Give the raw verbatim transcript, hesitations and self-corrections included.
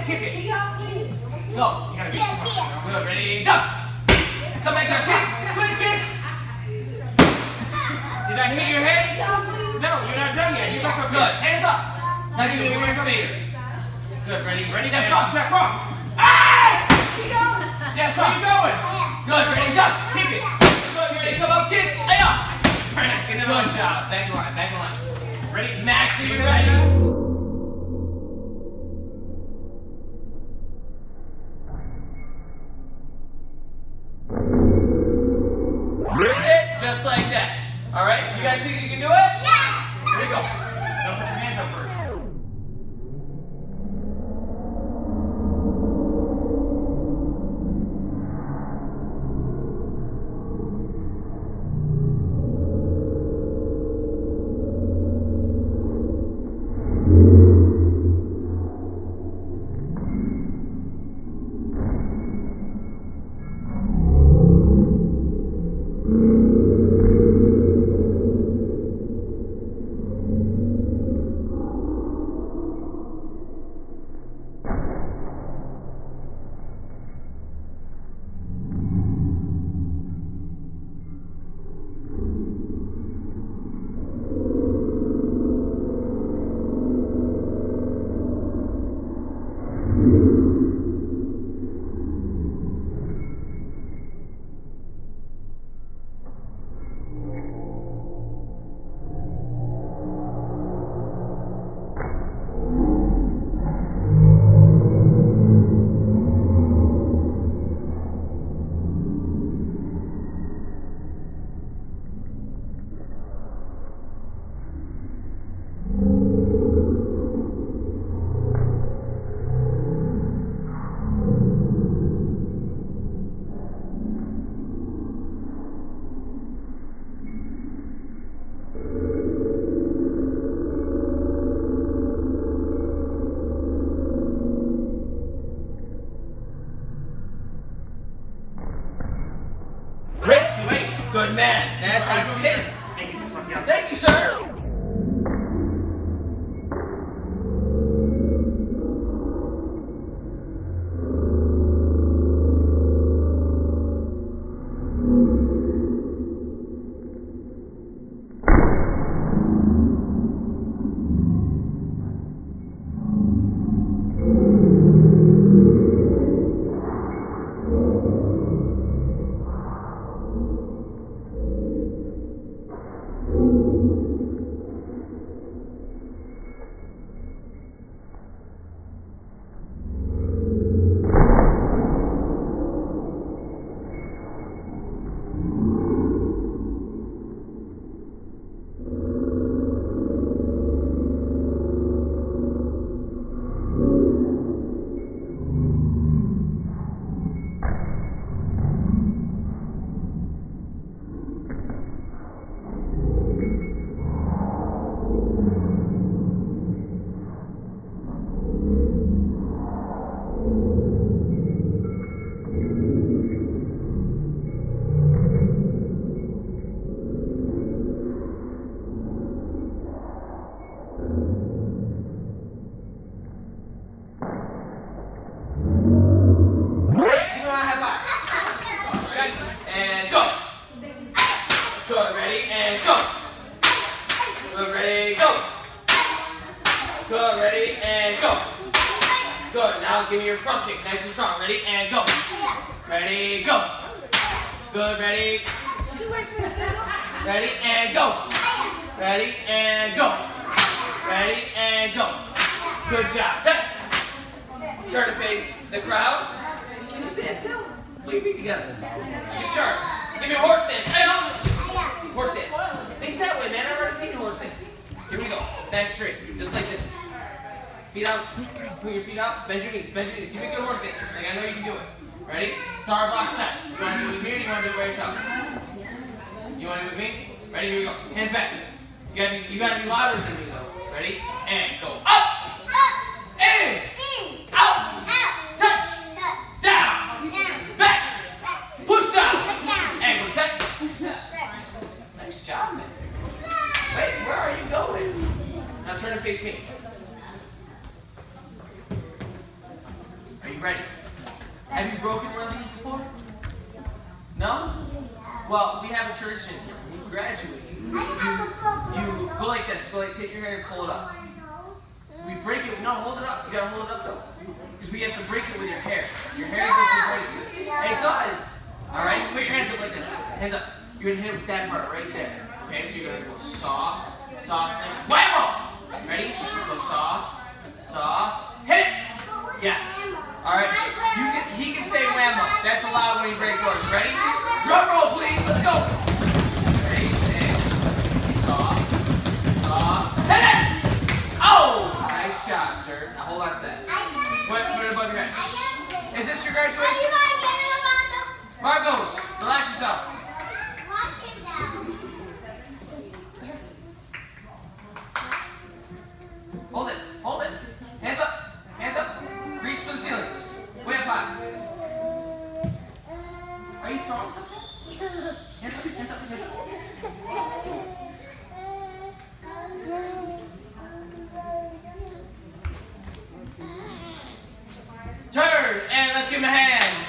kick it. Kick out, please. Go. You gotta kick. Good, ready, go. Come back to our kicks. Quick kick. Did I hit your head? No, you're not done yet. You're back up. Good. Hands up. Now give me your weird face. Good, ready? Ready? Jab cross. Jab cross. Ah! Jab cross. Where you going? Good, ready, go. Kick it. Good, ready, come up, kick. Hey up. Good job. Back line, back line. Ready? Max, are you ready? That's it, just like that. All right, you guys think you can do it? Yeah. Here we go. Now put your hands up first. Good man. That's how you hit it. Thank you, sir. Thank you, sir. Good, ready, and go. Good, ready, go. Good, ready, and go. Good, now give me your front kick, nice and strong. Ready, and go. Ready, go. Good, ready. Ready, and go. Ready, and go. Ready, and go. Good job. Set. Turn to face the crowd. Can you stand still? Put your feet together. Be sharp. Give me a horse stance. Hey, no. Horse stance. Face that way, man. I've already seen horse stance. Here we go. Back straight. Just like this. Feet out. Put your feet out. Bend your knees. Bend your knees. Give me a good horse stance. Like I know you can do it. Ready? Star block set. You want to do it with me or do you want to do it by yourself? You want to do it with me? Ready? Here we go. Hands back. You gotta be, you gotta be louder than me though. Ready? And go up. Up. In. In. Out. Out. Touch. Touch. Down. Down. Back. Push down. Push down. And go set. Nice job, man. Wait, where are you going? Now turn and face me. ready. Have you broken one of these before? No? Well, we have a tradition here. When you graduate, you, you, you go like this. Go like, take your hair and pull it up. We break it. No, hold it up. You gotta hold it up though. Because we have to break it with your hair. Your hair doesn't break it. It does. Alright? Put your hands up like this. Hands up. You're gonna hit it with that part right there. Okay, so you're gonna go soft, soft, and whammo! Ready? Go soft, soft, hit it! Yes. Alright. You can he can say whammo. That's allowed when you break words. Ready? Drum roll, please. Let's go. Ready? And soft, soft, hit it! Oh! Nice job, sir. Now hold on to that. Put, put it above your head. Shh. Is this your graduation? Marcos, relax yourself. Hold it, hold it. Hands up, hands up. Reach for the ceiling. Way up high. Are you throwing something? Hands up, hands up, hands up. Turn, and let's give him a hand.